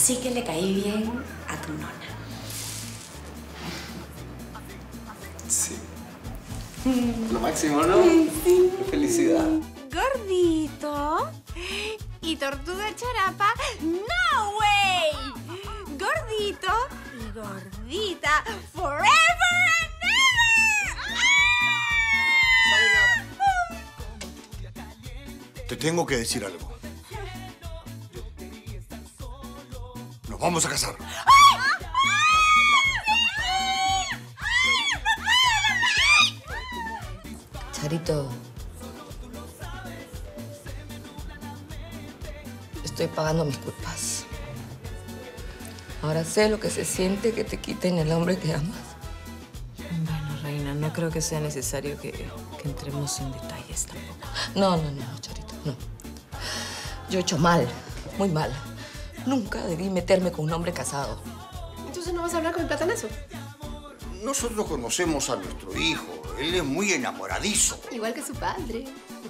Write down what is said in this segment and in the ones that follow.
Así que le caí bien a tu nona. Sí. Lo máximo, ¿no? Sí. Qué felicidad. Gordito y tortuga charapa, no way. Gordito y gordita, forever and ever. Te tengo que decir algo. Nos vamos a casar. Charito, estoy pagando mis culpas. Ahora sé lo que se siente que te quiten el hombre que amas. Bueno, reina, no creo que sea necesario que entremos en detalles tampoco. No, Charito, no. Yo he hecho mal, muy mal. Nunca debí meterme con un hombre casado. Entonces no vas a hablar con el platanazo. Nosotros conocemos a nuestro hijo. Él es muy enamoradizo. Igual que su padre.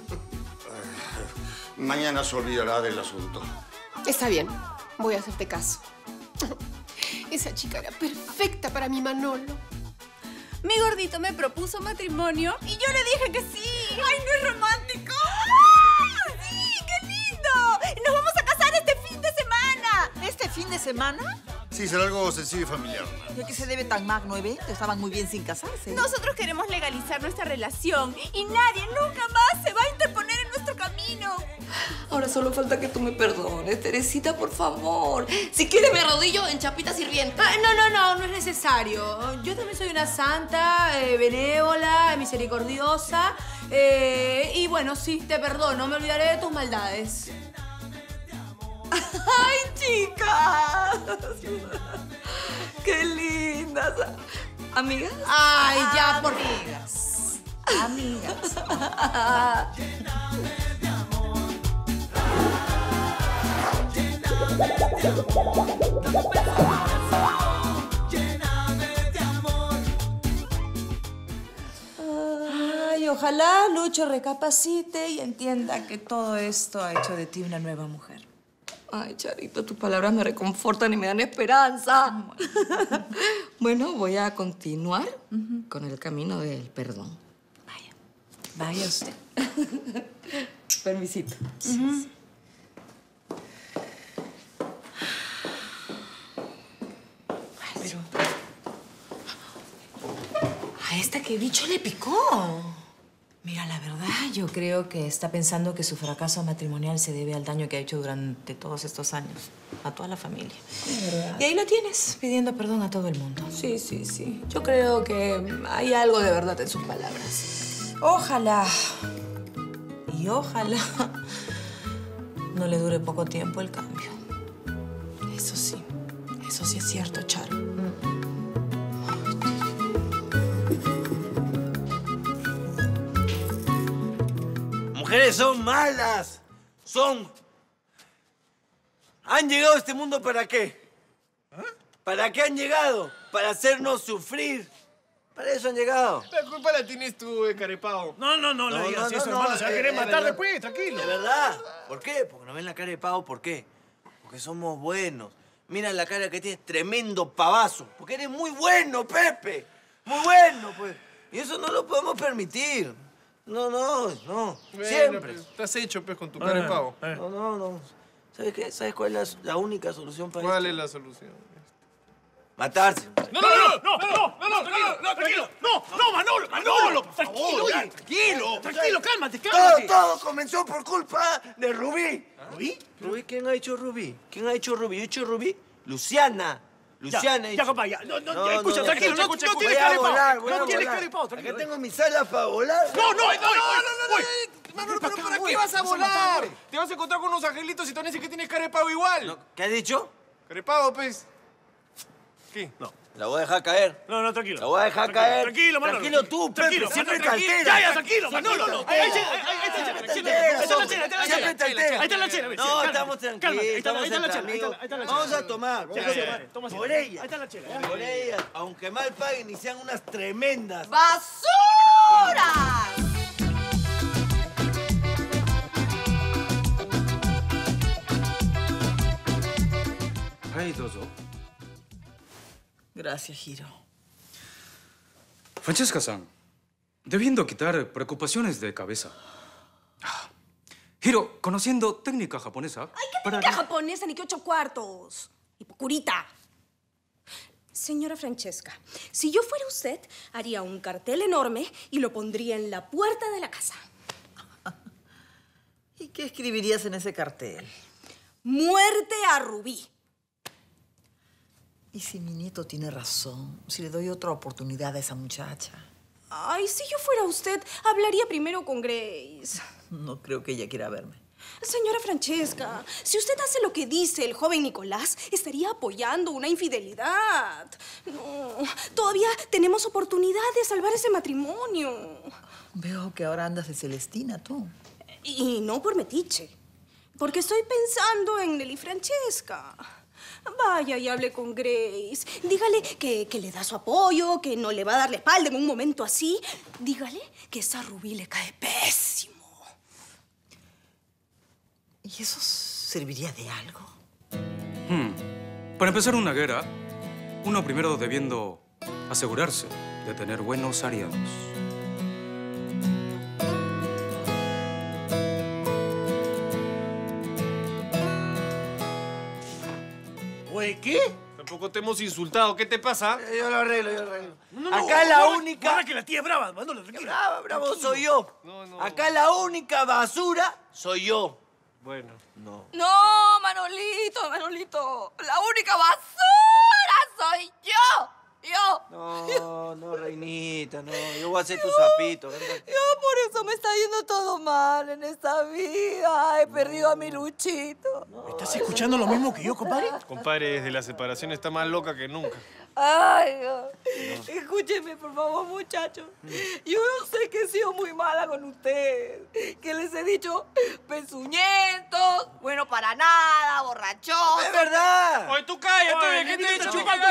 Mañana se olvidará del asunto. Está bien, voy a hacerte caso. Esa chica era perfecta para mi Manolo. Mi gordito me propuso matrimonio y yo le dije que sí. ¡Ay, no es romántico! ¡Sí, qué lindo! ¡Nos vamos a casar este fin de semana! ¿Este fin de semana? Sí, será algo sencillo y familiar. ¿Y a qué se debe tan magno evento? Estaban muy bien sin casarse. Nosotros queremos legalizar nuestra relación y nadie nunca más se va a interponer en nuestro camino. Ahora solo falta que tú me perdones, Teresita, por favor. Si quieres me arrodillo en chapita sirvienta. No es necesario. Yo también soy una santa, benévola, misericordiosa. Y bueno, sí, te perdono, me olvidaré de tus maldades. ¡Ay, chicas! ¡Qué lindas! ¿Amigas? Ay, ya, por Amigas. Amigas. Ay, ojalá Lucho recapacite y entienda que todo esto ha hecho de ti una nueva mujer. Ay, Charito, tus palabras me reconfortan y me dan esperanza. Bueno, voy a continuar con el camino del perdón. Vaya usted. Permisito. Sí. Pero... ¿a esta qué bicho le picó? Mira, la verdad, yo creo que está pensando que su fracaso matrimonial se debe al daño que ha hecho durante todos estos años a toda la familia. Es verdad. Y ahí lo tienes, pidiendo perdón a todo el mundo. Sí. Yo creo que hay algo de verdad en sus palabras. Ojalá. Y ojalá no le dure poco tiempo el cambio. Eso sí es cierto, Charo. Mujeres son malas. ¿Han llegado a este mundo para qué? ¿Para qué han llegado? Para hacernos sufrir. Para eso han llegado. La culpa la tienes tú, carepao. No le digas eso, hermano. Se va a querer matar después, tranquilo. ¿De verdad? ¿Por qué? Porque nos ven la cara de pavo. ¿Por qué? Porque somos buenos. Mira la cara que tienes, tremendo pavazo. Porque eres muy bueno, Pepe. Muy bueno, pues. Y eso no lo podemos permitir. No. Bueno, Siempre. Pues, estás hecho, pues, con tu carepao. No. ¿Sabes qué? ¿Sabes cuál es la única solución para ¿Cuál esto? es la solución? Matarse. No, tranquilo. No, Manolo, por favor. Tranquilo, cálmate. Todo comenzó por culpa de Rubí. ¿Rubí? ¿Rubí? ¿Quién ha hecho Rubí? ¿Quién ha hecho Rubí? ¿Yo he hecho Rubí? Luciana. Ya, compa, ya. No, escucha, tranquilo, no tienes carepao. No tienes carepao, tranquilo. Acá tengo mis alas para volar. No, Manolo, ¿pero para qué vas a volar? Te vas a encontrar con unos angelitos y te van a decir que tienes carepao igual. ¿Qué has dicho? Carepao, pues. ¿Qué? No. La voy a dejar caer. No, tranquilo. La voy a dejar caer. Tranquilo, Manolo. Tranquilo tú, Pepe. Tranquilo, Siempre te tranquilo. alteras. Ya, tranquilo, Manolo. Ahí está la chela. No, estamos tranquilos. Ahí está la chela. Vamos a tomar. Por ella. Ahí está la chela. Por ella. Aunque mal paguen y sean unas tremendas. ¡Basura! Ay, dozo. Gracias, Hiro. Francesca-san, debiendo quitar preocupaciones de cabeza. Hiro, conociendo técnica japonesa... ¡Ay, qué técnica japonesa! ¡Ni que 8 cuartos! ¡Hipocurita! Señora Francesca, si yo fuera usted, haría un cartel enorme y lo pondría en la puerta de la casa. ¿Y qué escribirías en ese cartel? ¡Muerte a Rubí! ¿Y si mi nieto tiene razón? Si le doy otra oportunidad a esa muchacha. Ay, si yo fuera usted, hablaría primero con Grace. No creo que ella quiera verme. Señora Francesca, si usted hace lo que dice el joven Nicolás, estaría apoyando una infidelidad. No, todavía tenemos oportunidad de salvar ese matrimonio. Veo que ahora andas de Celestina, tú. Y no por metiche, porque estoy pensando en Nelly Francesca. Vaya y hable con Grace. Dígale que le da su apoyo, que no le va a dar la espalda en un momento así. Dígale que esa Rubí le cae pésimo. ¿Y eso serviría de algo? Para empezar una guerra, uno primero debiendo asegurarse de tener buenos aliados. Güey, ¿qué? Tampoco te hemos insultado. ¿Qué te pasa? Yo lo arreglo, yo lo arreglo. No, Acá la única... Guarda que la tía es brava, Manolo, tranquilo. Bravo, bravo, soy yo. Acá la única basura soy yo. Bueno. No. No, Manolito. La única basura soy yo. No, reinita, no. Yo voy a hacer tu sapito, ¿verdad? Yo por eso me está yendo todo mal en esta vida. He perdido a mi Luchito. ¿Estás escuchando lo mismo que yo, compadre? Compadre, desde la separación está más loca que nunca. Ay, escúcheme, por favor, muchachos. Yo sé que he sido muy mala con ustedes. Que les he dicho pezuñentos, bueno para nada, borrachosos. ¡Es verdad! Oye, tú cállate, ¿qué te he dicho? chupando.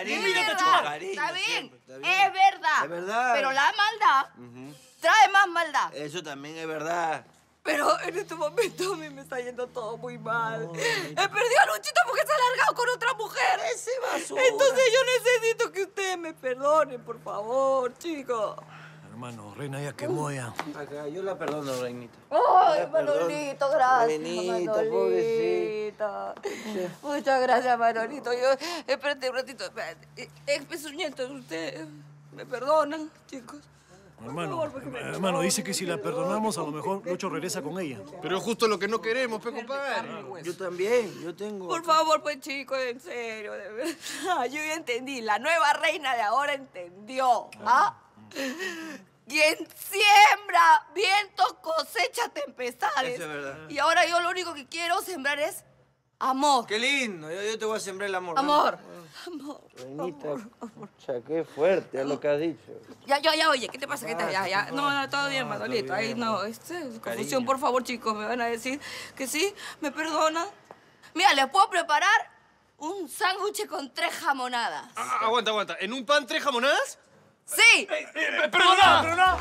Está bien, es verdad. Es verdad. Pero la maldad trae más maldad. Eso también es verdad. Pero en este momento a mí me está yendo todo muy mal. He perdido a Luchito porque se ha largado con otra mujer. Ese basura. Entonces yo necesito que ustedes me perdonen, por favor, chicos. Hermano, Reina ya quemó ya. Acá, yo la perdono, reinita. Ay, Manolito, gracias. Reinita, pobrecita. Muchas gracias, Manolito. Yo, espérate un ratito, espérate. Es pezuñento, ustedes me perdonan, chicos. Hermano, dice que si la perdonamos, a lo mejor Lucho regresa con ella. Pero es justo lo que no queremos, compadre. Yo también, yo tengo... Por favor, pues, chicos, en serio, de verdad. Yo ya entendí. La nueva reina de ahora entendió. ¿Ah? Quien siembra vientos cosecha tempestades. Eso es verdad. Y ahora yo lo único que quiero sembrar es amor. Qué lindo, yo te voy a sembrar el amor. Amor. Reinita, qué fuerte es lo que has dicho. Ya, oye, ¿qué te pasa? ¿Qué tal? Ya. No, todo bien, Manolito. Ahí no, es confusión, por favor, chicos. Me van a decir que sí, me perdonan. Mira, les puedo preparar un sándwich con 3 jamonadas. Aguanta. ¿En un pan 3 jamonadas? ¡Sí! ¡Perdona!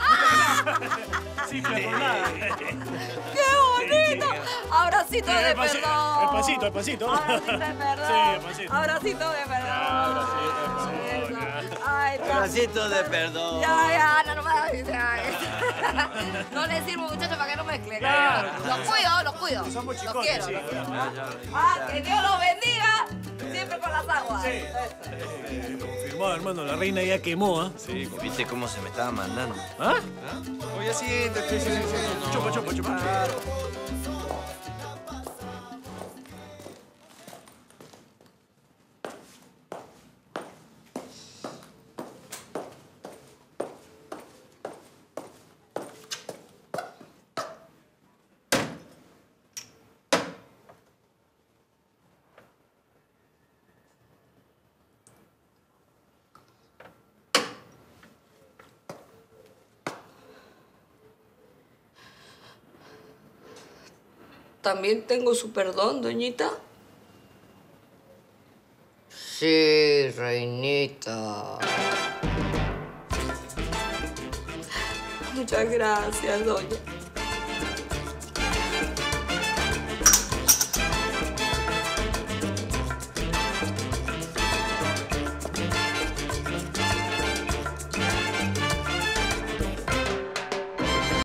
Sí, perdonada. ¡Qué bonito! Abracito de perdón. El pancito. Abracito de perdón. Sí, el pancito. Abracito de perdón. Ay, Abracito de perdón. Ya, no más. No le sirvo, muchachos, para que no mezclen. Los cuido. Somos Los chicotes, quiero. sí. Que Dios los bendiga. Siempre con las aguas. Confirmado, hermano, la reina ya quemó, ¿ah? Sí, ¿viste cómo se me estaba mandando? ¿Ah? Oye, siéntate. Sí. Chupa. ¿También tengo su perdón, doñita? Sí, reinita. Muchas gracias, doña.